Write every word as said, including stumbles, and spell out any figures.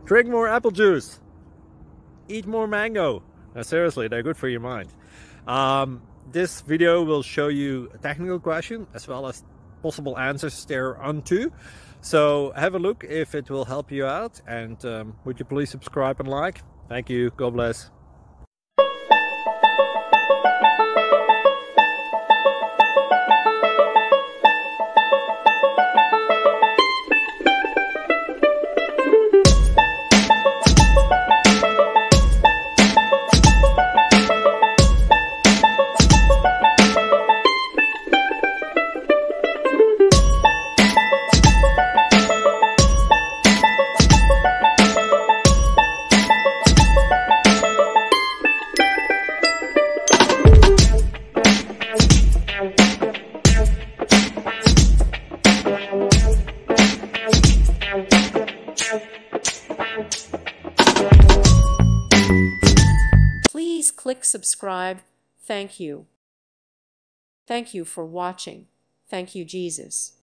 Drink more apple juice. Eat more mango. Now, seriously, they're good for your mind. Um, this video will show you a technical question as well as possible answers thereunto. So have a look if it will help you out, and um, would you please subscribe and like? Thank you. God bless. Please click subscribe. Thank you. Thank you for watching. Thank you, Jesus.